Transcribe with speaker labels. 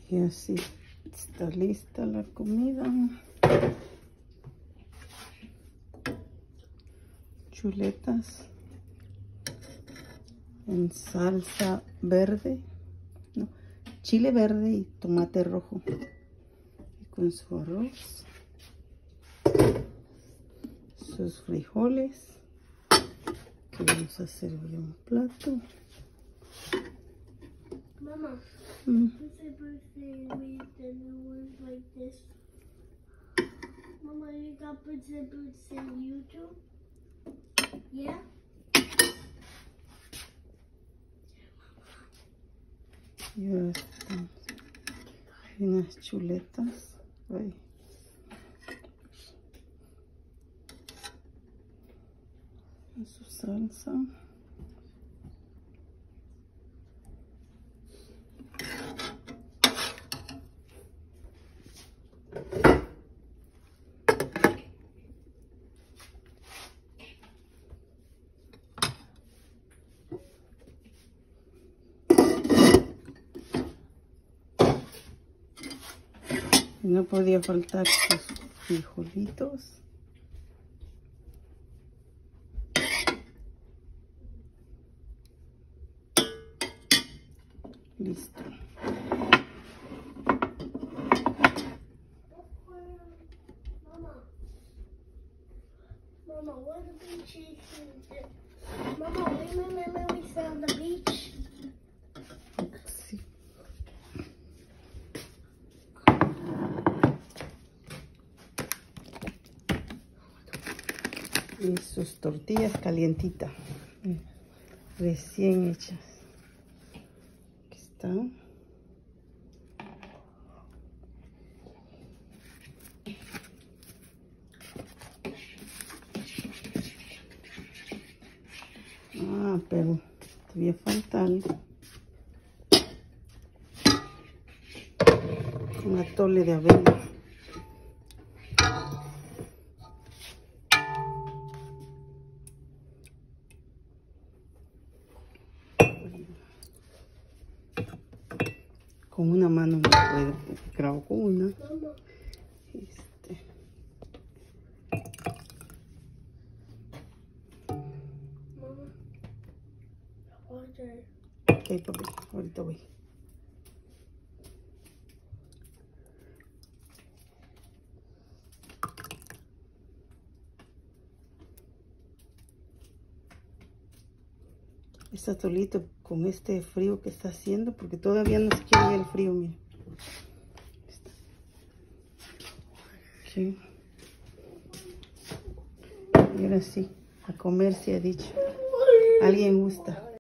Speaker 1: Y así está lista la comida. Chuletas en salsa verde, no, chile verde y tomate rojo. Y con su arroz, sus frijoles, que vamos a servir un plato.
Speaker 2: Mama,
Speaker 1: Mm.
Speaker 2: what's the birthday with the new ones like this? Mama, you got birds in YouTube? Yeah?
Speaker 1: Ya están. Hay unas chuletas. Ahí. En su salsa. Y no podía faltar sus frijolitos. Listo.
Speaker 2: Mama, what the beach is? Mama, remember we found the beach?
Speaker 1: Sí. Y sus tortillas calientitas, recién hechas. Aquí están. Ah, pero todavía falta algo. Un atole de avena. Con una mano no puedo, grabo con una.
Speaker 2: Mama, water.
Speaker 1: Ok, papi, ahorita voy. Este atolito con este frío que está haciendo, porque todavía no se quiere ir el frío, miren. Sí. Y ahora sí, a comer se ha dicho. ¿Alguien gusta?